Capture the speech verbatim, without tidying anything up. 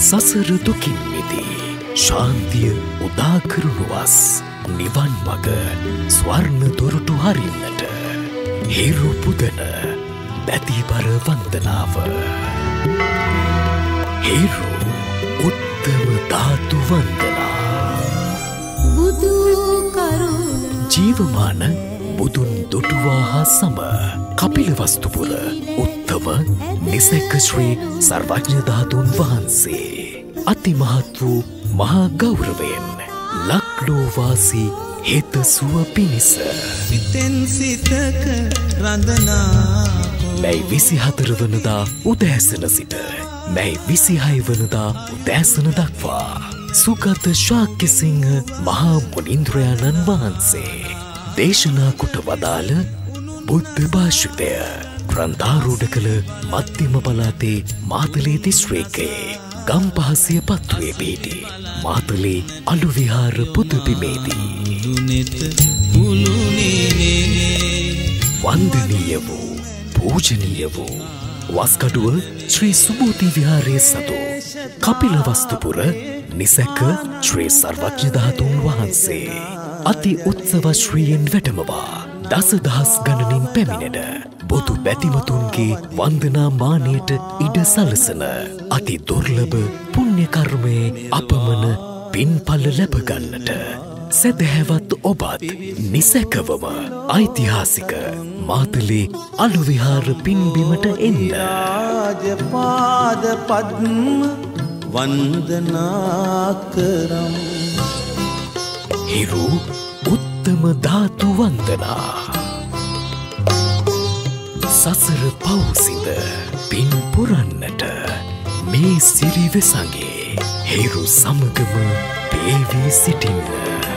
සසර දුකින් මිදී ශාන්තිය උදා කරනුවස් නිවන් මඟ ස්වර්ණ දොරටු හරින්නට හිරු පුදන බැතිබර වන්දනාව හිරු උත්තම ධාතු වන්දනා බුදු කරුණ ජීවමාන බුදුන් දුටුවා හා සම කපිලවස්තුපුර උත්තම නිසැක ශ්‍රී සර්වඥ ධාතුන් වහන්සේ අතිමහත් වූ මහා ගෞරවයෙන් ලක්ලෝවාසී හිත සුව පිණිස සිතෙන් සිතක රඳනා මැයි විසිහතර වනදා උදෑසන සිට මැයි විසිහය වනදා උදෑසන දක්වා සුගත ශාක්‍යසිංහ මහා මුනින්ද්‍රයාණන් වහන්සේ දේශනා කොට වදාළ බුද්ධ භාෂිතය ග්‍රන්ථාරූඪ කළ මධ්‍යම පළාතේ මාතලේ දිස්ත්‍රික්කයේ ගම්පහසිය පත්තුවේ පිහිටි මාතලේ අලු විහාර පුදබිමේදී වන්දනීය වූ පූජනීය වූ වස්කඩුව ශ්‍රී සුභූති විහාරයේ සතු කපිලවස්තුපුර නිසැක ශ්‍රී සර්වඥ ධාතුන් වහන්සේ අති උත්සව ශ්‍රීයෙන් වැඩමවා දසදහස් ගණනින් පැමිණෙන බොදු බැතිමතුන්ගේ වන්දනා මානයට ඉඩ සලසන අති දුර්ලභ පුණ්‍ය කර්මයේ අපමණ පින්ඵල ලැබගන්නට සදහැවත් ඔබත් නිසැකවම ඓතිහාසික මාතලේ අලු විහාර පින්බිමට එන්න රාජපාද පද්ම වන්දනා කරම් හිරු උත්තම ධාතු වන්දනා සසර පවුසිද පින් පුරන්නට මේ සිරිවෙසගේ හිරු සමගම පේවී සිටින්න